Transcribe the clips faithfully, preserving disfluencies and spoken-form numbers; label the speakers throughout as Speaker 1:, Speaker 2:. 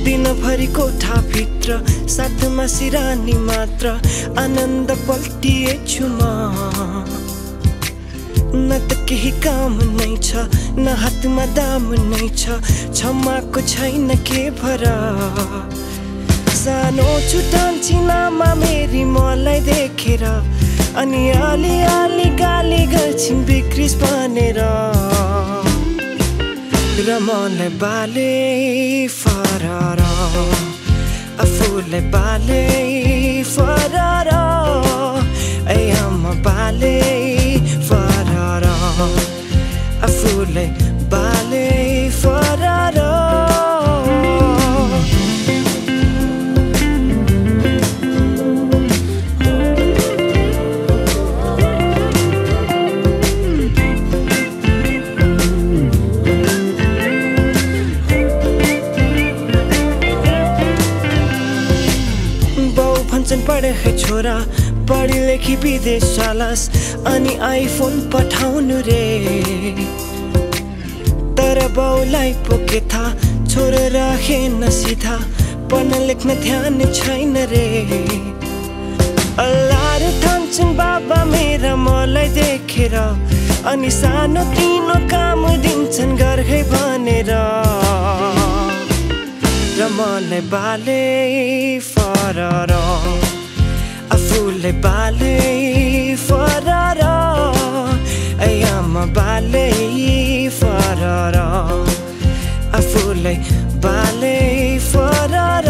Speaker 1: दिनभरि कोठाभित्र साथमा सिरानी मात्र आनन्द पल्टिएछु म। न त केही काम नै छ न हातमा दाम नै छ, क्षमाको छैन के भरा। सानो छुटान चिनामा मेरी मलाई देखेर अनि अलि अलि गाली गर्छिन् बिग्रिस भनेर। र मलाई बाले फरर आफूलाई बाले फरर ऐ आमा बाले फरर आफूलाई बाले फरर। पढे है छोरा पढी लेखी विदेश चालस अनि आइफोन पठाउनु रे। तर बाउलाई पोके था छोरा राखेन सिधा, पढ्न लेख्न ध्यान छैन रे। अल्लाह ठान्छन् बाबा मेरा मलाई देखेर अनि सानो तिनो काम दिन्छन् गर है भनेर। र मलाई बाले फरर आफूलाई बाले फरर ऐ आमा बाले फरर आफूलाई बाले फरर।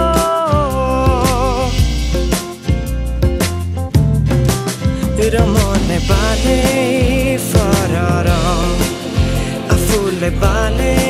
Speaker 1: र मलाई बाले फरर आफूलाई बाले